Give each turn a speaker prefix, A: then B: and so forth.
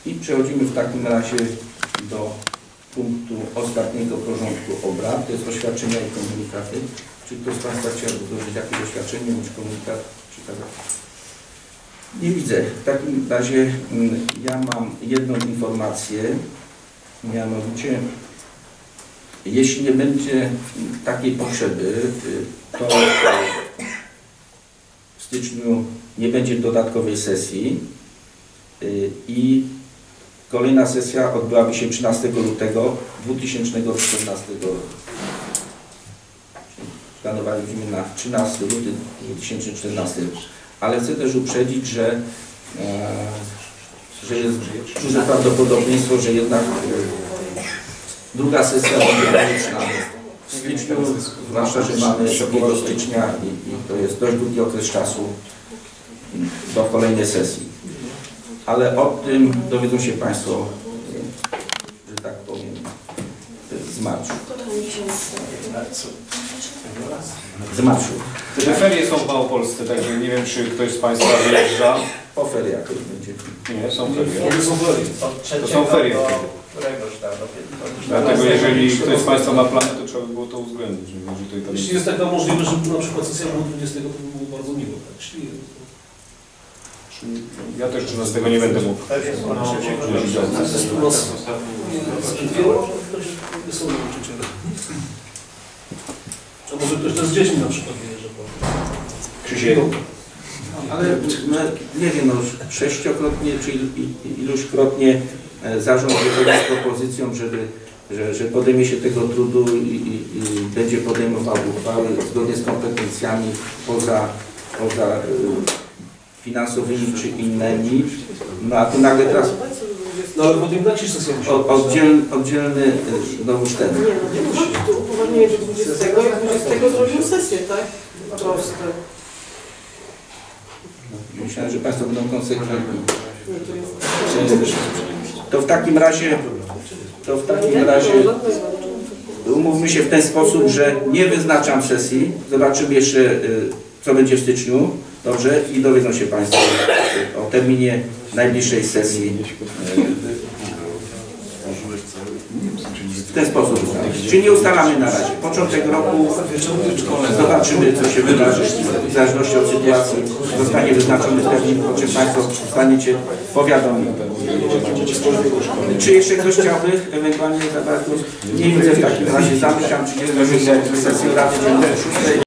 A: I przechodzimy w takim razie do punktu ostatniego porządku obrad. To jest oświadczenia i komunikaty. Czy ktoś z Państwa chciałby złożyć jakieś oświadczenie bądź komunikat? Nie widzę. W takim razie ja mam jedną informację, mianowicie jeśli nie będzie takiej potrzeby, to w styczniu nie będzie dodatkowej sesji i kolejna sesja odbyłaby się 13 lutego 2014 roku. Planowaliśmy na 13 luty 2014 roku. Ale chcę też uprzedzić, że jest duże prawdopodobieństwo, że jednak druga sesja będzie konieczna w styczniu, zwłaszcza, że mamy 2 stycznia i to jest dość długi okres czasu do kolejnej sesji. Ale o tym dowiedzą się Państwo, że tak powiem, z marszu. Z marszu.
B: Te ferie są w Małopolsce, także nie wiem, czy ktoś z Państwa wyjeżdża.
A: Po feriach to będzie.
B: Nie, są ferie.
C: To
B: są ferie.
C: któregoś tam.
B: Dlatego jeżeli ktoś z Państwa ma plany, to trzeba by było to uwzględnić.
D: Jeśli jest taka możliwość, żeby na przykład sesja była 20, to by było bardzo miło. Tak?
B: Ja też 13 nie będę mógł.
D: A może ktoś też z dziećmi na przykład wyjeżdża?
B: Krzysiek.
A: Ale nie wiem, no, 6-krotnie czy iluśkrotnie zarząd wychodzi z propozycją, że podejmie się tego trudu i będzie podejmował uchwały zgodnie z kompetencjami poza finansowymi czy innymi. No a tu nagle teraz
D: no ale potem inaczej sesja musi
A: oddzielny znowuż ten.
E: Nie, no nie musi. Tu upoważnienie do 20 i 20 zrobił sesję, tak? Proste.
A: Myślałem, że Państwo będą konsekwentni. To w takim razie umówmy się w ten sposób, że nie wyznaczam sesji. Zobaczymy jeszcze, co będzie w styczniu. Dobrze? I dowiedzą się Państwo o terminie najbliższej sesji. W ten sposób ustalamy. Czyli nie ustalamy na razie. Początek roku, zobaczymy, co się wydarzy. W zależności od sytuacji zostanie wyznaczony termin, o czym Państwo zostaniecie powiadomieni. Czy jeszcze ktoś chciałby ewentualnie zabrać głos? Nie widzę, w takim razie zamykam 30 sesję Rady Dziennej 6.